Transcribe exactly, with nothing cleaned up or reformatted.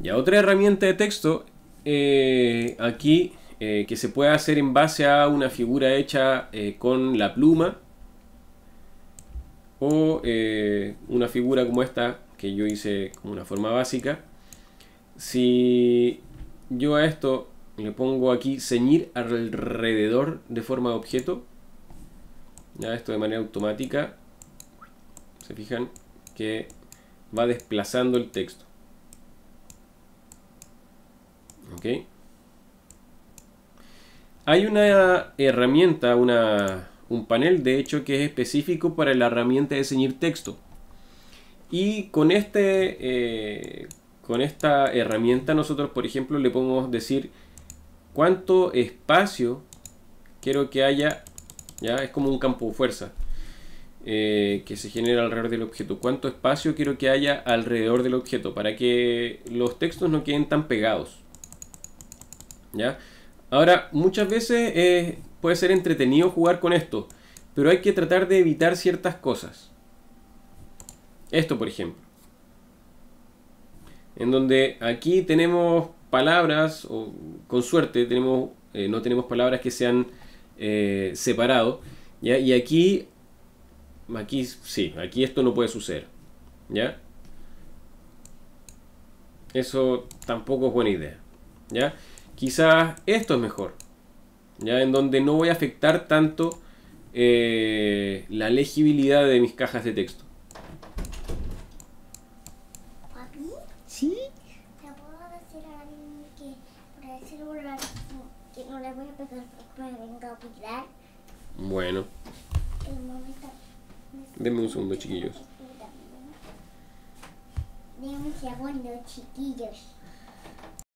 Ya, otra herramienta de texto eh, aquí eh, que se puede hacer en base a una figura hecha eh, con la pluma o eh, una figura como esta que yo hice como una forma básica. Si yo a esto le pongo aquí ceñir alrededor de forma de objeto, ya esto de manera automática, se fijan que va desplazando el texto. ¿Ok? Hay una herramienta, una, un panel de hecho que es específico para la herramienta de ceñir texto. Y con, este, eh, con esta herramienta nosotros, por ejemplo, le podemos decir cuánto espacio quiero que haya. Ya es como un campo de fuerza eh, que se genera alrededor del objeto. Cuánto espacio quiero que haya alrededor del objeto para que los textos no queden tan pegados. ¿Ya? Ahora, muchas veces eh, puede ser entretenido jugar con esto, pero hay que tratar de evitar ciertas cosas. Esto, por ejemplo, en donde aquí tenemos palabras, o con suerte tenemos, eh, no tenemos palabras que sean eh, separado, ¿ya? Y aquí, aquí sí, aquí esto no puede suceder, ¿ya? Eso tampoco es buena idea, ¿ya? Quizás esto es mejor, ¿ya? En donde no voy a afectar tanto eh, la legibilidad de mis cajas de texto. ¿Papi? ¿Sí? ¿Te puedo decir a alguien que por el celular que no le voy a pegar porque me venga a cuidar? Bueno, El momento. denme un segundo, chiquillos. Denme un segundo, chiquillos.